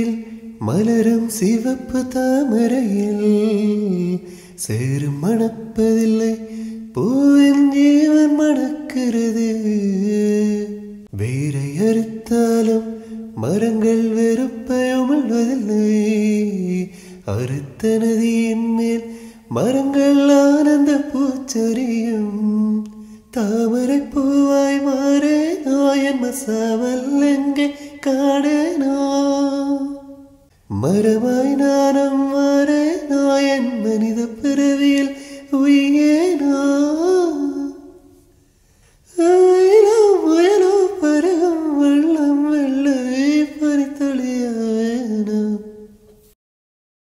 மடியில் மலரும் சிவப்பு தாமரையில் சேரும் மணப்பதில்லை பூவின் ஜீவன் மணக்கிறது. வேரை அறுத்தாலும் மரங்கள் வெறுப்பை உமிழ்வதில்லை. அறுத்த நதியின் மேல் மரங்கள் ஆனந்த பூச்சரியும். தாமரை பூவாய் மாறேனோ என் மசாவல் எங்கே காணேனோ. மரமாய் நானும்